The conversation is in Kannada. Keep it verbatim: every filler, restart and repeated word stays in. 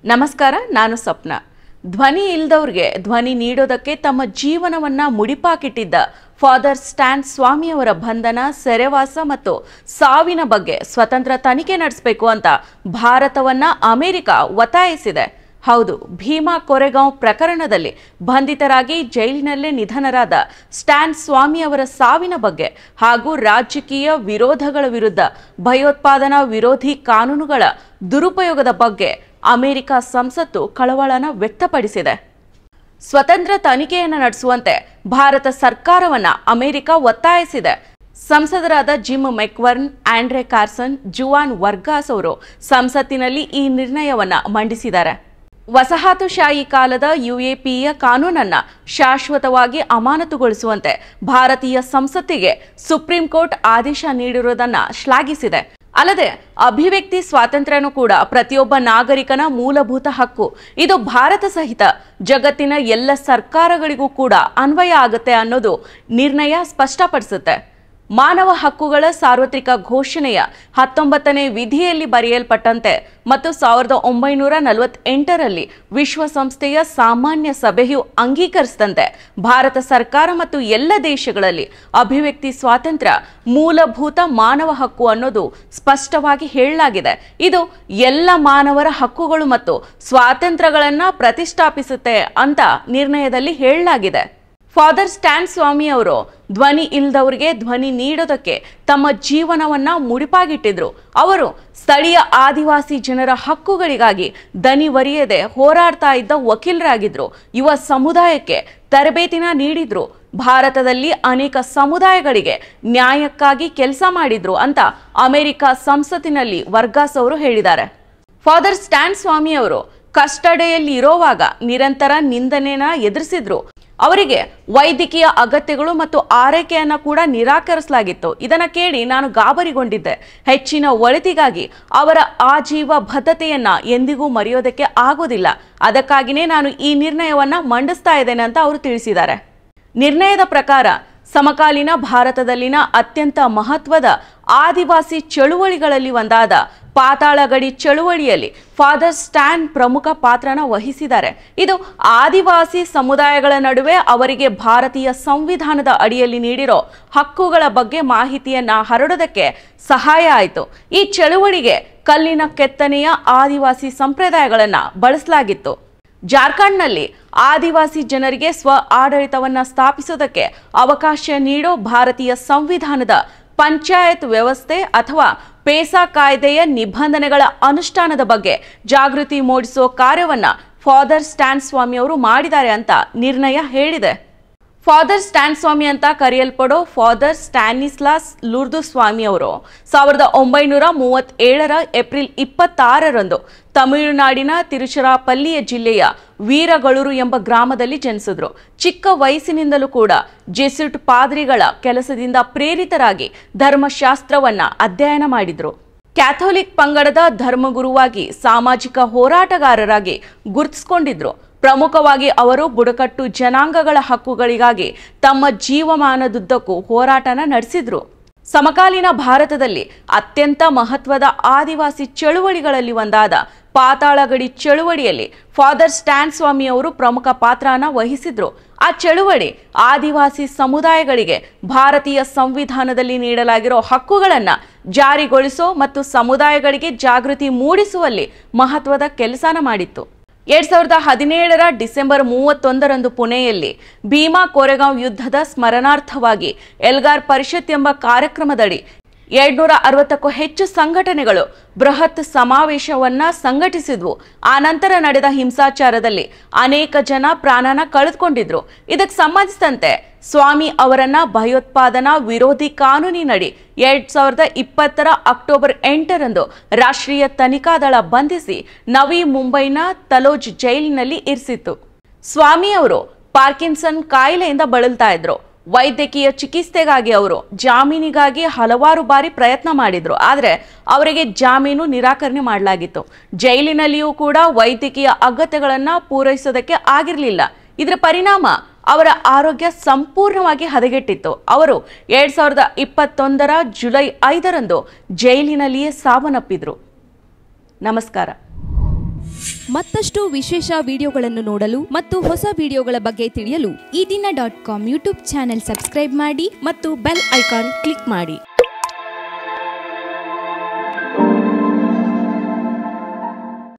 ನಮಸ್ಕಾರ, ನಾನು ಸ್ವಪ್ನ. ಧ್ವನಿ ಇಲ್ಲದವರಿಗೆ ಧ್ವನಿ ನೀಡೋದಕ್ಕೆ ತಮ್ಮ ಜೀವನವನ್ನ ಮುಡಿಪಾಕಿಟ್ಟಿದ್ದ ಫಾದರ್ ಸ್ಟ್ಯಾನ್ ಸ್ವಾಮಿಯವರ ಬಂಧನ, ಸೆರೆವಾಸ ಮತ್ತು ಸಾವಿನ ಬಗ್ಗೆ ಸ್ವತಂತ್ರ ತನಿಖೆ ನಡೆಸಬೇಕು ಅಂತ ಭಾರತವನ್ನ ಅಮೆರಿಕ ಒತ್ತಾಯಿಸಿದೆ. ಹೌದು, ಭೀಮಾ ಕೊರೆಗಾಂವ್ ಪ್ರಕರಣದಲ್ಲಿ ಬಂಧಿತರಾಗಿ ಜೈಲಿನಲ್ಲೇ ನಿಧನರಾದ ಸ್ಟ್ಯಾನ್ ಸ್ವಾಮಿಯವರ ಸಾವಿನ ಬಗ್ಗೆ ಹಾಗೂ ರಾಜಕೀಯ ವಿರೋಧಗಳ ವಿರುದ್ಧ ಭಯೋತ್ಪಾದನಾ ವಿರೋಧಿ ಕಾನೂನುಗಳ ದುರುಪಯೋಗದ ಬಗ್ಗೆ ಅಮೆರಿಕ ಸಂಸತ್ತು ಕಳವಳನ ವ್ಯಕ್ತಪಡಿಸಿದೆ. ಸ್ವತಂತ್ರ ತನಿಖೆಯನ್ನು ನಡೆಸುವಂತೆ ಭಾರತ ಸರ್ಕಾರವನ್ನ ಅಮೆರಿಕ ಒತ್ತಾಯಿಸಿದೆ. ಸಂಸದರಾದ Jim McGovern, Andre Carson, Juan Vargas ಅವರು ಸಂಸತ್ತಿನಲ್ಲಿ ಈ ನಿರ್ಣಯವನ್ನ ಮಂಡಿಸಿದ್ದಾರೆ. ವಸಾಹತುಶಾಹಿ ಕಾಲದ ಯುಎಪಿಯ ಕಾನೂನನ್ನ ಶಾಶ್ವತವಾಗಿ ಅಮಾನತುಗೊಳಿಸುವಂತೆ ಭಾರತೀಯ ಸಂಸತ್ತಿಗೆ ಸುಪ್ರೀಂ ಕೋರ್ಟ್ ಆದೇಶ ನೀಡಿರುವುದನ್ನು ಶ್ಲಾಘಿಸಿದೆ. ಅಲ್ಲದೆ ಅಭಿವ್ಯಕ್ತಿ ಸ್ವಾತಂತ್ರ್ಯನೂ ಕೂಡ ಪ್ರತಿಯೊಬ್ಬ ನಾಗರಿಕನ ಮೂಲಭೂತ ಹಕ್ಕು. ಇದು ಭಾರತ ಸಹಿತ ಜಗತ್ತಿನ ಎಲ್ಲ ಸರ್ಕಾರಗಳಿಗೂ ಕೂಡ ಅನ್ವಯ ಆಗುತ್ತೆ ಅನ್ನೋದು ನಿರ್ಣಯ ಸ್ಪಷ್ಟಪಡಿಸುತ್ತೆ. ಮಾನವ ಹಕ್ಕುಗಳ ಸಾರ್ವತ್ರಿಕ ಘೋಷಣೆಯ ಹತ್ತೊಂಬತ್ತನೇ ವಿಧಿಯಲ್ಲಿ ಬರೆಯಲ್ಪಟ್ಟಂತೆ ಮತ್ತು ಸಾವಿರದ ಒಂಬೈನೂರ ನಲವತ್ತೆಂಟರಲ್ಲಿ ವಿಶ್ವಸಂಸ್ಥೆಯ ಸಾಮಾನ್ಯ ಸಭೆಯು ಅಂಗೀಕರಿಸಿದಂತೆ ಭಾರತ ಸರ್ಕಾರ ಮತ್ತು ಎಲ್ಲ ದೇಶಗಳಲ್ಲಿ ಅಭಿವ್ಯಕ್ತಿ ಸ್ವಾತಂತ್ರ್ಯ ಮೂಲಭೂತ ಮಾನವ ಹಕ್ಕು ಅನ್ನೋದು ಸ್ಪಷ್ಟವಾಗಿ ಹೇಳಲಾಗಿದೆ. ಇದು ಎಲ್ಲ ಮಾನವರ ಹಕ್ಕುಗಳು ಮತ್ತು ಸ್ವಾತಂತ್ರ್ಯಗಳನ್ನ ಪ್ರತಿಷ್ಠಾಪಿಸುತ್ತೆ ಅಂತ ನಿರ್ಣಯದಲ್ಲಿ ಹೇಳಲಾಗಿದೆ. ಫಾದರ್ ಸ್ಟ್ಯಾನ್ ಸ್ವಾಮಿ ಅವರು ಧ್ವನಿ ಇಲ್ಲದವರಿಗೆ ಧ್ವನಿ ನೀಡೋದಕ್ಕೆ ತಮ್ಮ ಜೀವನವನ್ನ ಮುಡಿಪಾಗಿಟ್ಟಿದ್ರು. ಅವರು ಸ್ಥಳೀಯ ಆದಿವಾಸಿ ಜನರ ಹಕ್ಕುಗಳಿಗಾಗಿ ದನಿವರಿಯದೆ ಹೋರಾಡ್ತಾ ಇದ್ದ ವಕೀಲರಾಗಿದ್ರು. ಯುವ ಸಮುದಾಯಕ್ಕೆ ತರಬೇತಿನ ನೀಡಿದ್ರು. ಭಾರತದಲ್ಲಿ ಅನೇಕ ಸಮುದಾಯಗಳಿಗೆ ನ್ಯಾಯಕ್ಕಾಗಿ ಕೆಲಸ ಮಾಡಿದ್ರು ಅಂತ ಅಮೆರಿಕ ಸಂಸತ್ತಿನಲ್ಲಿ ವರ್ಗಾಸ್ ಅವರು ಹೇಳಿದ್ದಾರೆ. ಫಾದರ್ ಸ್ಟ್ಯಾನ್ ಸ್ವಾಮಿ ಅವರು ಕಸ್ಟಡಿಯಲ್ಲಿ ಇರೋವಾಗ ನಿರಂತರ ನಿಂದನೆನ ಎದುರಿಸಿದ್ರು. ಅವರಿಗೆ ವೈದ್ಯಕೀಯ ಅಗತ್ಯಗಳು ಮತ್ತು ಆರೈಕೆಯನ್ನ ಕೂಡ ನಿರಾಕರಿಸಲಾಗಿತ್ತು. ಇದನ್ನ ಕೇಳಿ ನಾನು ಗಾಬರಿಗೊಂಡಿದ್ದೆ. ಹೆಚ್ಚಿನ ಒಳಿತಿಗಾಗಿ ಅವರ ಆಜೀವ ಬದ್ಧತೆಯನ್ನ ಎಂದಿಗೂ ಮರೆಯೋದಕ್ಕೆ ಆಗೋದಿಲ್ಲ. ಅದಕ್ಕಾಗಿಯೇ ನಾನು ಈ ನಿರ್ಣಯವನ್ನ ಮಂಡಿಸ್ತಾ ಇದ್ದೇನೆ ಅಂತ ಅವರು ತಿಳಿಸಿದ್ದಾರೆ. ನಿರ್ಣಯದ ಪ್ರಕಾರ ಸಮಕಾಲೀನ ಭಾರತದಲ್ಲಿನ ಅತ್ಯಂತ ಮಹತ್ವದ ಆದಿವಾಸಿ ಚಳುವಳಿಗಳಲ್ಲಿ ಒಂದಾದ ಪಾತಾಳ ಗಡಿ ಚಳುವಳಿಯಲ್ಲಿ ಫಾದರ್ ಸ್ಟ್ಯಾನ್ ಪ್ರಮುಖ ಪಾತ್ರನ ವಹಿಸಿದ್ದಾರೆ. ಇದು ಆದಿವಾಸಿ ಸಮುದಾಯಗಳ ನಡುವೆ ಅವರಿಗೆ ಭಾರತೀಯ ಸಂವಿಧಾನದ ಅಡಿಯಲ್ಲಿ ನೀಡಿರೋ ಹಕ್ಕುಗಳ ಬಗ್ಗೆ ಮಾಹಿತಿಯನ್ನ ಹರಡೋದಕ್ಕೆ ಸಹಾಯ ಆಯಿತು. ಈ ಚಳುವಳಿಗೆ ಕಲ್ಲಿನ ಕೆತ್ತನೆಯ ಆದಿವಾಸಿ ಸಂಪ್ರದಾಯಗಳನ್ನ ಬಳಸಲಾಗಿತ್ತು. ಜಾರ್ಖಂಡ್ನಲ್ಲಿ ಆದಿವಾಸಿ ಜನರಿಗೆ ಸ್ವ ಆಡಳಿತವನ್ನ ಸ್ಥಾಪಿಸೋದಕ್ಕೆ ಅವಕಾಶ ನೀಡೋ ಭಾರತೀಯ ಸಂವಿಧಾನದ ಪಂಚಾಯತ್ ವ್ಯವಸ್ಥೆ ಅಥವಾ ಪೇಸಾ ಕಾಯ್ದೆಯ ನಿಬಂಧನೆಗಳ ಅನುಷ್ಠಾನದ ಬಗ್ಗೆ ಜಾಗೃತಿ ಮೂಡಿಸುವ ಕಾರ್ಯವನ್ನ ಫಾದರ್ ಸ್ಟ್ಯಾನ್ ಸ್ವಾಮಿ ಅವರು ಮಾಡಿದ್ದಾರೆ ಅಂತ ನಿರ್ಣಯ ಹೇಳಿದೆ. ಫಾದರ್ ಸ್ಟ್ಯಾನ್ ಸ್ವಾಮಿ ಅಂತ ಕರೆಯಲ್ಪಡೋ ಫಾದರ್ ಸ್ಟ್ಯಾನಿಸ್ಲಾಸ್ ಲುರ್ದು ಸ್ವಾಮಿ ಅವರು ಸಾವಿರದ ಒಂಬೈನೂರ ಮೂವತ್ತೇಳರ ಏಪ್ರಿಲ್ ಇಪ್ಪತ್ತಾರರಂದು ತಮಿಳುನಾಡಿನ ತಿರುಚಿರಾಪಲ್ಲಿಯ ಜಿಲ್ಲೆಯ ವೀರಗಳೂರು ಎಂಬ ಗ್ರಾಮದಲ್ಲಿ ಜನಿಸಿದ್ರು. ಚಿಕ್ಕ ವಯಸ್ಸಿನಿಂದಲೂ ಕೂಡ ಜೆಸುಟ್ ಪಾದ್ರಿಗಳ ಕೆಲಸದಿಂದ ಪ್ರೇರಿತರಾಗಿ ಧರ್ಮಶಾಸ್ತ್ರವನ್ನ ಅಧ್ಯಯನ ಮಾಡಿದ್ರು. ಕ್ಯಾಥೋಲಿಕ್ ಪಂಗಡದ ಧರ್ಮಗುರುವಾಗಿ, ಸಾಮಾಜಿಕ ಹೋರಾಟಗಾರರಾಗಿ ಗುರುತಿಸಿಕೊಂಡಿದ್ರು. ಪ್ರಮುಖವಾಗಿ ಅವರು ಬುಡಕಟ್ಟು ಜನಾಂಗಗಳ ಹಕ್ಕುಗಳಿಗಾಗಿ ತಮ್ಮ ಜೀವಮಾನದುದ್ದಕ್ಕೂ ಹೋರಾಟನ ನಡೆಸಿದ್ರು. ಸಮಕಾಲೀನ ಭಾರತದಲ್ಲಿ ಅತ್ಯಂತ ಮಹತ್ವದ ಆದಿವಾಸಿ ಚಳುವಳಿಗಳಲ್ಲಿ ಒಂದಾದ ಪಾತಾಳ ಗಡಿ ಚಳುವಳಿಯಲ್ಲಿ ಫಾದರ್ ಸ್ಟ್ಯಾನ್ ಸ್ವಾಮಿ ಅವರು ಪ್ರಮುಖ ಪಾತ್ರನ ವಹಿಸಿದ್ರು. ಆ ಚಳುವಳಿ ಆದಿವಾಸಿ ಸಮುದಾಯಗಳಿಗೆ ಭಾರತೀಯ ಸಂವಿಧಾನದಲ್ಲಿ ನೀಡಲಾಗಿರೋ ಹಕ್ಕುಗಳನ್ನ ಜಾರಿಗೊಳಿಸೋ ಮತ್ತು ಸಮುದಾಯಗಳಿಗೆ ಜಾಗೃತಿ ಮೂಡಿಸುವಲ್ಲಿ ಮಹತ್ವದ ಕೆಲಸನ ಮಾಡಿತ್ತು. ಎರಡ್ ಸಾವಿರದ ಹದಿನೇಳರ ಡಿಸೆಂಬರ್ ಮೂವತ್ತೊಂದರಂದು ಪುಣೆಯಲ್ಲಿ ಭೀಮಾ ಕೊರೆಗಾಂವ್ ಯುದ್ಧದ ಸ್ಮರಣಾರ್ಥವಾಗಿ ಎಲ್ಗಾರ್ ಪರಿಷತ್ ಎಂಬ ಕಾರ್ಯಕ್ರಮದಡಿ ಎರಡ್ನೂರ ಅರವತ್ತಕ್ಕೂ ಹೆಚ್ಚು ಸಂಘಟನೆಗಳು ಬೃಹತ್ ಸಮಾವೇಶವನ್ನ ಸಂಘಟಿಸಿದ್ವು. ಆ ನಂತರ ನಡೆದ ಹಿಂಸಾಚಾರದಲ್ಲಿ ಅನೇಕ ಜನ ಪ್ರಾಣನ ಕಳೆದುಕೊಂಡಿದ್ರು. ಇದಕ್ಕೆ ಸಂಬಂಧಿಸಿದಂತೆ ಸ್ವಾಮಿ ಅವರನ್ನ ಭಯೋತ್ಪಾದನಾ ವಿರೋಧಿ ಕಾನೂನಿನಡಿ ಎರಡ್ ಸಾವಿರದ ಇಪ್ಪತ್ತರ ಅಕ್ಟೋಬರ್ ಎಂಟರಂದು ರಾಷ್ಟ್ರೀಯ ತನಿಖಾ ದಳ ಬಂಧಿಸಿ ನವಿ ಮುಂಬೈನ ತಲೋಜ್ ಜೈಲಿನಲ್ಲಿ ಇರಿಸಿತ್ತು. ಸ್ವಾಮಿ ಅವರು ಪಾರ್ಕಿನ್ಸನ್ ಕಾಯಿಲೆಯಿಂದ ಬಳಲ್ತಾ ಇದ್ರು. ವೈದ್ಯಕೀಯ ಚಿಕಿತ್ಸೆಗಾಗಿ ಅವರು ಜಾಮೀನಿಗಾಗಿ ಹಲವಾರು ಬಾರಿ ಪ್ರಯತ್ನ ಮಾಡಿದ್ರು. ಆದರೆ ಅವರಿಗೆ ಜಾಮೀನು ನಿರಾಕರಣೆ ಮಾಡಲಾಗಿತ್ತು. ಜೈಲಿನಲ್ಲಿಯೂ ಕೂಡ ವೈದ್ಯಕೀಯ ಅಗತ್ಯಗಳನ್ನ ಪೂರೈಸೋದಕ್ಕೆ ಆಗಿರಲಿಲ್ಲ. ಇದರ ಪರಿಣಾಮ ಅವರ ಆರೋಗ್ಯ ಸಂಪೂರ್ಣವಾಗಿ ಹದಗೆಟ್ಟಿತ್ತು. ಅವರು ಎರಡ್ ಸಾವಿರದ ಇಪ್ಪತ್ತೊಂದರ ಜುಲೈ ಐದರಂದು ಜೈಲಿನಲ್ಲಿಯೇ ಸಾವನ್ನಪ್ಪಿದ್ರು. ನಮಸ್ಕಾರ. ಮತ್ತಷ್ಟು ವಿಶೇಷ ವಿಡಿಯೋಗಳನ್ನು ನೋಡಲು ಮತ್ತು ಹೊಸ ವಿಡಿಯೋಗಳ ಬಗ್ಗೆ ತಿಳಿಯಲು ಈ ದಿನ dot com YouTube channel subscribe ಮಾಡಿ ಮತ್ತು ಬೆಲ್ ಐಕಾನ್ ಕ್ಲಿಕ್ ಮಾಡಿ.